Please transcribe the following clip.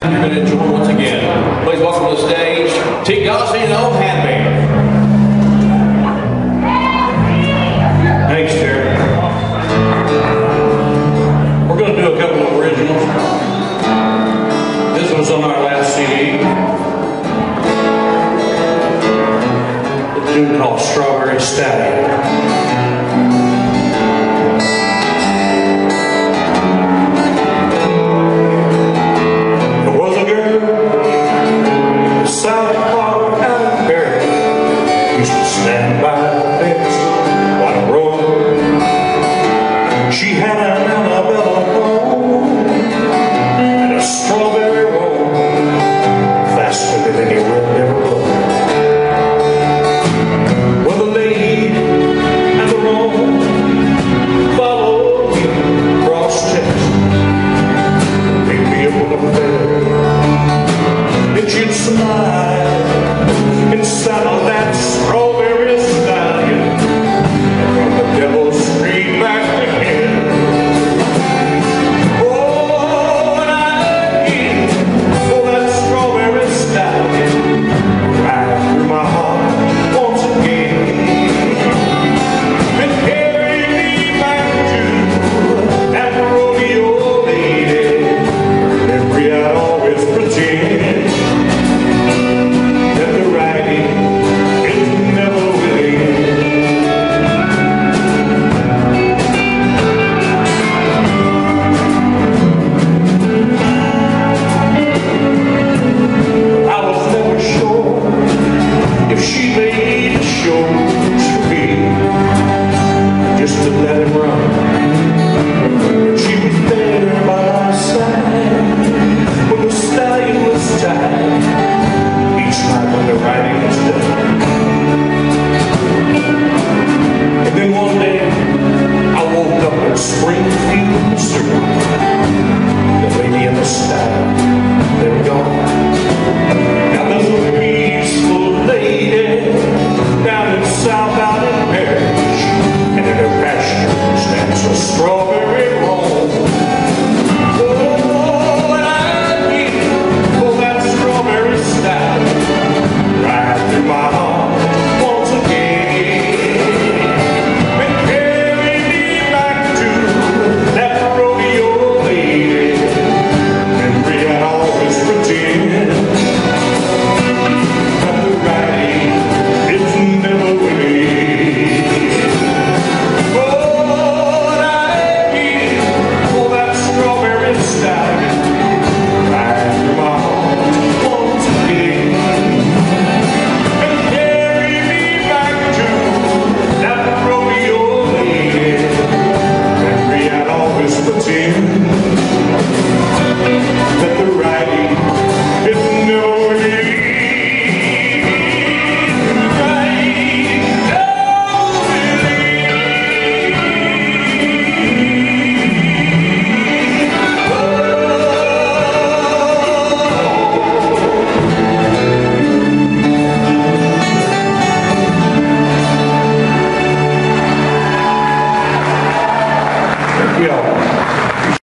You're going to enjoy once again. Please welcome to the stage, T. Gossie and Old Handband. Thanks, Terry. We're going to do a couple of originals. This was on our last CD. A tune called Strawberry Stallion. Stand by the fence while I rode. She had an Annabella bone and a strawberry roll, faster than any wind ever blew. Well, the lead and the roll followed me across Texas, picked me up on the fair, and she'd smile inside of that strawberry stallion from the devil's street back again. Oh, and I need for that strawberry stallion right through my heart once again, and carry me back to that rodeo lady, memory I'd always pretend. Springfield, Missouri, the lady in the sky